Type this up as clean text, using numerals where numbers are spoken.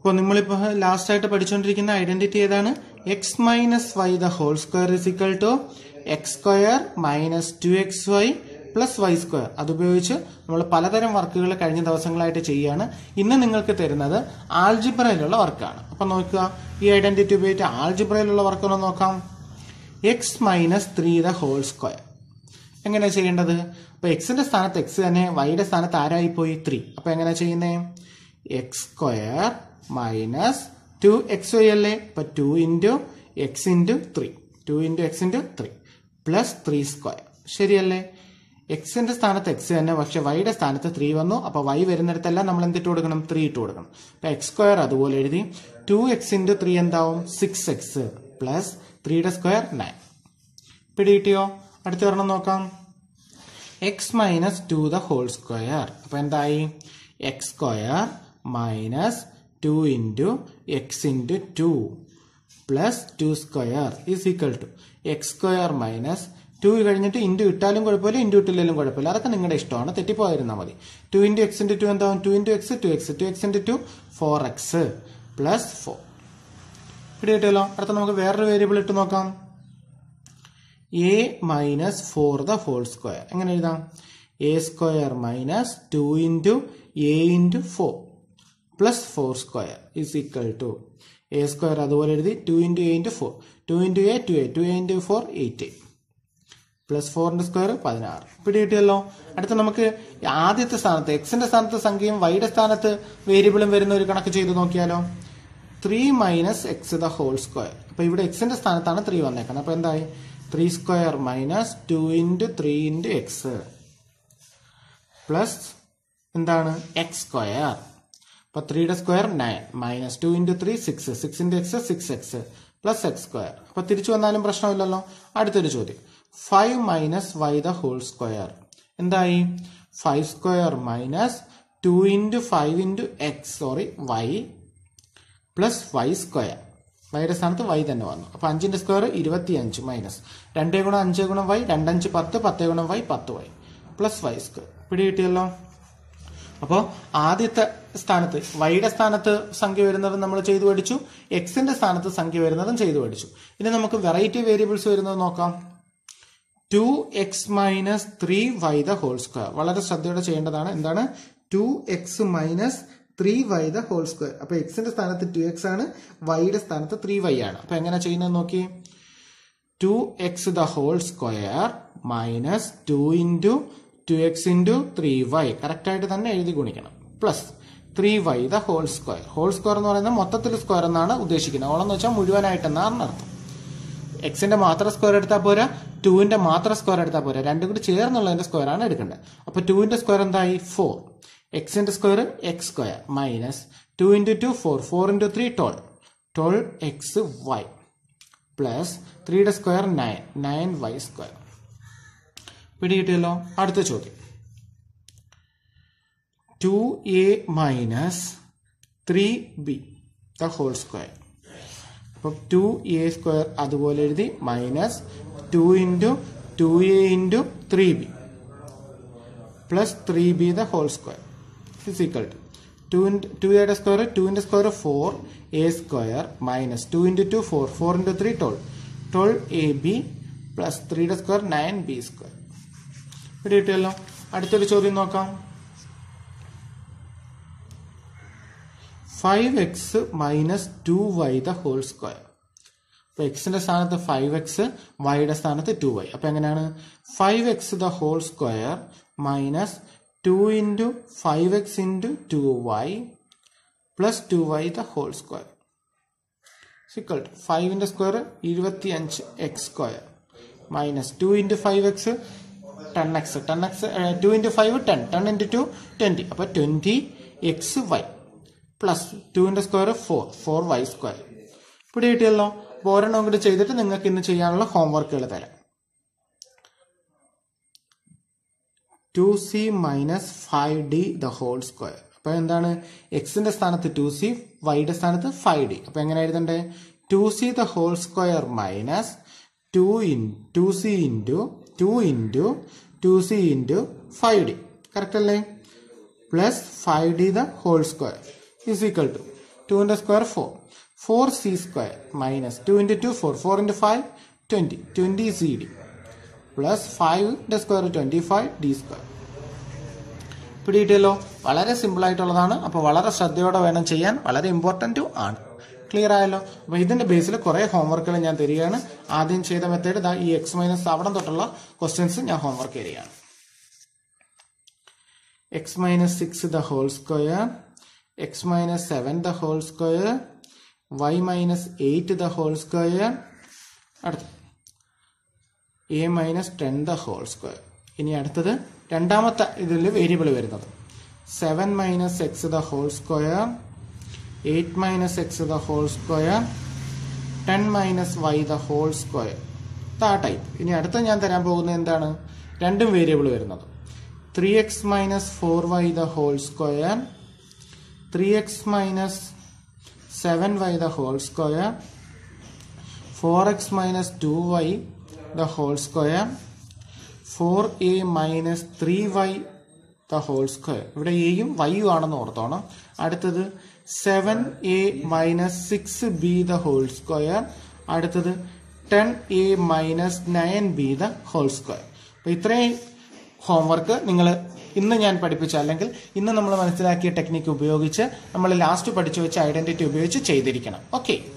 അപ്പോൾ നമ്മളിപ്പോൾ ലാസ്റ്റ് ആയിട്ട് പഠിച്ചുകൊണ്ടിരിക്കുന്ന ഐഡന്റിറ്റി ഏതാണ്? X minus y the whole square is equal to x square minus 2xy plus y square. അതുപയോഗിച്ച് നമ്മൾ പലതരം വർക്കുകൾ കഴിഞ്ഞ ദിവസങ്ങളായിട്ട് ചെയ്യുകയാണ്. ഇന്ന് നിങ്ങൾക്ക് തരുന്നത് ആൾജിബ്രയിലുള്ള വർക്കാണ്. അപ്പൊ നോക്കുക, ഈ ഐഡന്റിറ്റി ഉപയോഗിച്ച് ആൾജിബ്രയിലുള്ള വർക്കൊന്ന് നോക്കാം. X minus 3 the whole square എങ്ങനെയാ ചെയ്യേണ്ടത്? അപ്പൊ എക്സിന്റെ സ്ഥാനത്ത് എക്സ് തന്നെ, വൈയുടെ സ്ഥാനത്ത് ആരായി പോയി? 3. അപ്പൊ എങ്ങനെയാ ചെയ്യുന്നേ? എക്സ് സ്ക്വയർ മൈനസ് 2xy അല്ലേ? അപ്പൊ 2 into x into 3, 2 into x into 3 plus 3 square. ശരിയല്ലേ? എക്സിന്റെ സ്ഥാനത്ത് എക്സ് തന്നെ, പക്ഷെ വൈയുടെ സ്ഥാനത്ത് 3 വന്നു. അപ്പൊ വൈ വരുന്നിടത്തെല്ലാം നമ്മൾ എന്തിട്ട് കൊടുക്കണം? 3 ഇട്ട് കൊടുക്കണം. അപ്പൊ എക്സ് സ്ക്വയർ അതുപോലെ എഴുതി. 2x ഇൻറ്റു 3 എന്താവും? 6x പ്ലസ് 3യുടെ സ്ക്വയർ 9. പിടികിട്ടിയോ? അടുത്ത ഒരെണ്ണം നോക്കാം. X minus 2 the whole square. അപ്പൊ എന്തായി? X square minus 2 into x into 2 plus 2 square is equal to x square minus 2 കഴിഞ്ഞിട്ട് ഇൻറ്റു ഇട്ടാലും കുഴപ്പമില്ല, ഇൻറ്റു ഇട്ടില്ലെങ്കിലും കുഴപ്പമില്ല, അതൊക്കെ നിങ്ങളുടെ ഇഷ്ടമാണ്, തെറ്റിപ്പോയിരുന്നാൽ മതി. 2 ഇൻറ്റു എക്സ് ഇൻറ്റു 2 എന്താവും? 2 into x 2x, 2x into 2 4x plus 4. പിടികിട്ടിയല്ലോ? അടുത്ത നമുക്ക് വേറൊരു വേരിയബിൾ ഇട്ട് നോക്കാം. A minus 4 the whole square എങ്ങനെ എഴുതാം? A square minus 2 into a into 4 plus 4 square is equal to a square അതുപോലെ എഴുതി. 2 into a into 4, 2 into a 2a, 2a into 4 8a plus 4ന്റെ സ്ക്വയർ 16. പിടികിട്ടിയല്ലോ? അടുത്ത നമുക്ക് ആദ്യത്തെ സ്ഥാനത്ത് എക്സിന്റെ സ്ഥാനത്ത് സംഖ്യയും വൈയുടെ സ്ഥാനത്ത് വേരിയബിളും വരുന്ന ഒരു കണക്ക് ചെയ്ത് നോക്കിയാലോ? 3 minus x the whole square. അപ്പൊ ഇവിടെ എക്സിന്റെ സ്ഥാനത്താണ് 3 വന്നേക്കുന്നത്. അപ്പൊ എന്തായി? 3 square minus 2 into 3 into x plus എന്താണ്? X square. അപ്പൊ 3യുടെ square 9 minus 2 into 3 6, 6 into x 6x plus x square. അപ്പൊ തിരിച്ചു വന്നാലും പ്രശ്നമില്ലല്ലോ. അടുത്തൊരു ചോദ്യം. 5 minus y the whole square എന്തായി? 5 square minus 2 into 5 into x y plus y square. വൈയുടെ സ്ഥാനത്ത് വൈ തന്നെ വന്നു. അപ്പൊ 5ന്റെ സ്ക്വയർ 25 മൈനസ് 2 ഗുണം 5 ഗുണം വൈ 2 5 10, 10 ഗുണം y 10y plus y square. പിടികിട്ടിയല്ലോ? അപ്പോൾ ആദ്യത്തെ സ്ഥാനത്ത് വൈയുടെ സ്ഥാനത്ത് സംഖ്യ വരുന്നതും നമ്മൾ ചെയ്തു പഠിച്ചു, എക്സിന്റെ സ്ഥാനത്ത് സംഖ്യ വരുന്നതും ചെയ്തു പഠിച്ചു. ഇനി നമുക്ക് വെറൈറ്റി വേരിയബിൾസ് വരുന്നത് നോക്കാം. 2x minus 3y the whole square. വളരെ ശ്രദ്ധയോടെ ചെയ്യേണ്ടതാണ്. എന്താണ്? 2x minus 3y the whole square. അപ്പൊ എക്സിന്റെ സ്ഥാനത്ത് 2x ആണ്, വൈയുടെ സ്ഥാനത്ത് 3y ആണ്. അപ്പൊ എങ്ങനെ ചെയ്യുന്നത് നോക്കി. 2x the whole square minus 2 into 2x into 3y correct ആയിട്ട് തന്നെ എഴുതി ഗുണിക്കണം plus 3y the whole square. Whole square എന്ന് പറയുന്നത് മൊത്തത്തിൽ സ്ക്വയർ എന്നാണ് ഉദ്ദേശിക്കുന്നത്. ഓളെന്ന് വെച്ചാൽ മുഴുവനായിട്ടെന്നാണ് അർത്ഥം. എക്സിന്റെ മാത്രം സ്ക്വയർ എടുത്താൽ പോരാ, 2ന്റെ മാത്രം സ്ക്വയർ എടുത്താൽ പോരാ, രണ്ടും കൂടി ചേർന്നുള്ളതിന്റെ സ്ക്വയർ ആണ് എടുക്കേണ്ടത്. അപ്പൊ 2ന്റെ സ്ക്വയർ എന്തായി? 4. എക്സിന്റെ square x square minus 2 into 2 4, 4 into 3 12, 12xy plus 3യുടെ സ്ക്വയർ 9, 9y സ്ക്വയർ. പിടികിട്ടിയല്ലോ? അടുത്ത ചോദ്യം. 2a minus 3b the whole square. അപ്പൊ 2a സ്ക്വയർ അതുപോലെ എഴുതി minus 2 into 2a into 3b plus 3b the whole square is equal to 2a square 2ന്റെ square 4a square minus 2 into 2 4, 4 into 3 12, 12ab plus 3യുടെ square 9b square. കിട്ടിയല്ലോ? അടുത്തൊരു ചോദ്യം നോക്കാം. 5x minus 2y the whole square. അപ്പൊ എക്സിന്റെ സ്ഥാനത്ത് 5x, വൈയുടെ സ്ഥാനത്ത് 2y. അപ്പൊ എങ്ങനെയാണ്? 5x the whole square minus 2 into 5x into 2y plus 2y the whole square is equal to 5ന്റെ square 25x square minus 2 into 5x 10x, 2 into 5 10, 10 into 2 20. അപ്പൊ 20xy plus 2ന്റെ square 4, 4y square. ഇവിടെ കിട്ടിയല്ലോ? അപ്പൊ ഒരെണ്ണം കൂടി ചെയ്തിട്ട് നിങ്ങൾക്ക് ഇന്ന് ചെയ്യാനുള്ള ഹോംവർക്കുകൾ തരാം. 2c minus 5d the whole square. അപ്പൊ എന്താണ്? എക്സിന്റെ സ്ഥാനത്ത് 2c, വൈയുടെ സ്ഥാനത്ത് 5d. അപ്പൊ എങ്ങനെ എഴുതണ്ടേ? 2c the whole square minus 2c into 2 into 2c into 5d correct അല്ലേ? Plus 5d the whole square is equal to 2 into square 4. 4c square minus 2 into 2 4. 4 into 5 20. 20 cd plus 5 into square 25 d square. പിടിയിട്ടല്ലോ. വളരെ simple ആയിട്ടുള്ളതാണ്. അപ്പോൾ വളരെ ശ്രദ്ധയോടെ വേണം ചെയ്യാൻ. വളരെ ഇമ്പോർട്ടൻറ്റും ആണ്. ക്ലിയർ ആയല്ലോ. അപ്പോൾ ഇതിന്റെ ബേസിൽ കുറെ ഹോംവർക്കുകൾ ഞാൻ തരികയാണ്. ആദ്യം ചെയ്ത മെത്തേഡ് ഈ എക്സ് മൈനസ് അവിടെ തൊട്ടുള്ള ക്വസ്റ്റ്യൻസ് ഞാൻ ഹോംവർക്ക് തരികയാണ്. X minus 6 the whole square, x minus 7 the whole square, y minus 8 the whole square, അടുത്ത a minus 10 the whole square. ഇനി അടുത്തത് രണ്ടാമത്തെ ഇതിൽ വേരിയബിൾ വരുന്നത് 7 minus x the whole square, 8 minus x the whole square, 10 minus y the whole square. ആ type. ഇനി അടുത്ത ഞാൻ തരാൻ പോകുന്നത് എന്താണ്? രണ്ടും വേരിയബിൾ വരുന്നത് 3x minus 4y the whole square, 3x minus 7y the whole square, 4x minus 2y the whole square, 4a minus 3y the whole square. ഇവിടെ എയും വൈയും ആണെന്ന് ഓർത്തോണം. അടുത്തത് 7a minus 6b the whole square. അടുത്തത് 10a minus 9b the whole square. അപ്പോൾ ഇത്രയും homework നിങ്ങൾ ഇന്ന് ഞാൻ പഠിപ്പിച്ച അല്ലെങ്കിൽ ഇന്ന് നമ്മൾ മനസ്സിലാക്കിയ ടെക്നിക്ക് ഉപയോഗിച്ച് നമ്മൾ ലാസ്റ്റ് പഠിച്ചു വെച്ച ഐഡന്റിറ്റി ഉപയോഗിച്ച് ചെയ്തിരിക്കണം. ഓക്കെ.